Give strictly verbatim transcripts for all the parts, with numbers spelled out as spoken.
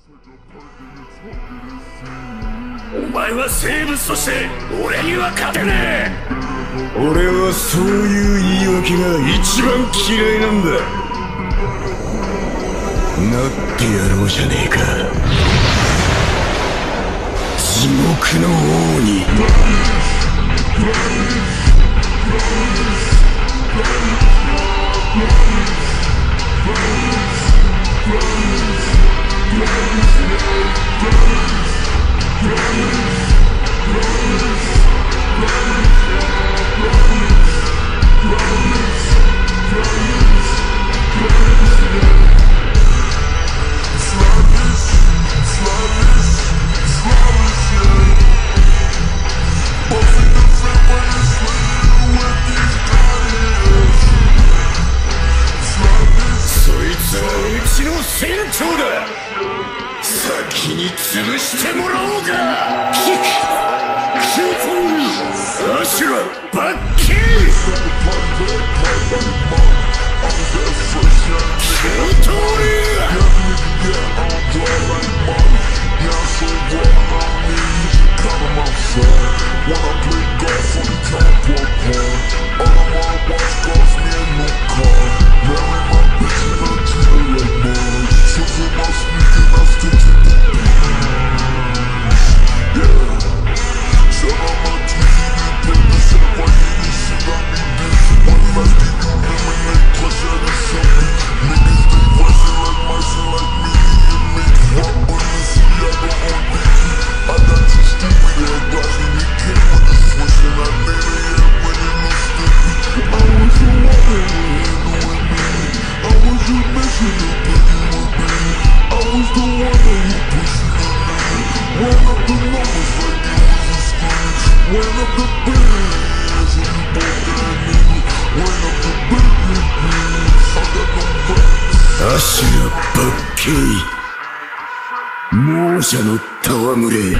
お前は生物として俺には勝てねえ。 俺はそういう言い訳が一番嫌いなんだ。なってやろうじゃねえか、地獄の王に。船長だ。先に潰してもらおうか。キックキューフーアシュラバッキーキュートーリー。アシュラ・バッケイ、亡者の戯れ。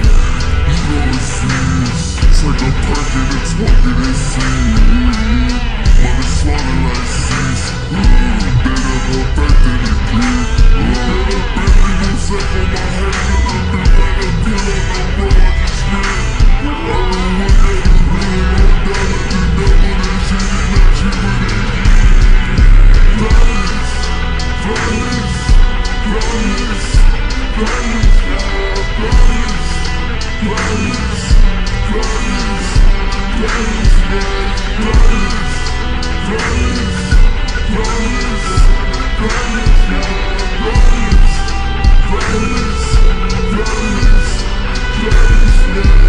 Yeah.